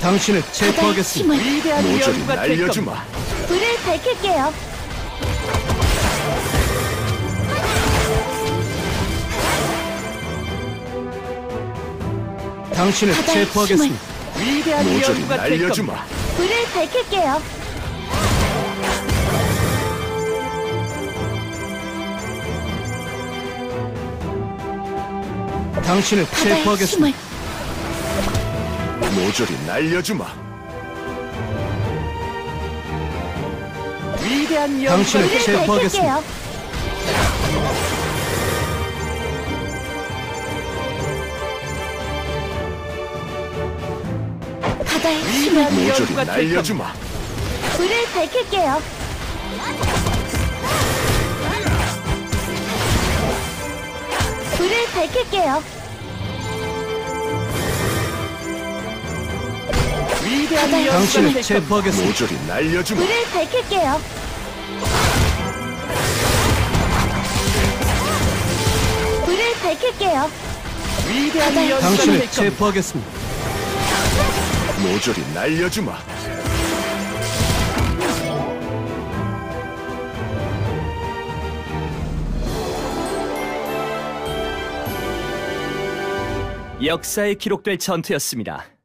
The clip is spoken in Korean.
당신을 체포하겠습니다. 힘을 위대한 모조리 연구가 될 겁니다. 날려주마. 불을 밝힐게요. 당신을 바다의 체포하겠습니다. 위대한 모조리 연구가 될 겁니다. 날려주마. 불을 밝힐게요. 당신을 바다의 체포하겠습니다. 힘을 모조리 날려주마. 위대한 연구가 당신을 불을 될 겁니다. 체포하겠습니다. 밝힐게요. 바다의 힘을 위대한 모조리 연구가 될 겁니다. 날려주마. 불을 밝힐게요. 불을 밝힐게요. 위대한 바다의 연구가 당신을 될 겁니다. 체포하겠습니다. 모조리 날려주마. 불을 밝힐게요. 불을 밝힐게요. 위대한 바다의 연구가 당신을 될 겁니다. 체포하겠습니다. 모조리 날려주마. 역사에 기록될 전투였습니다.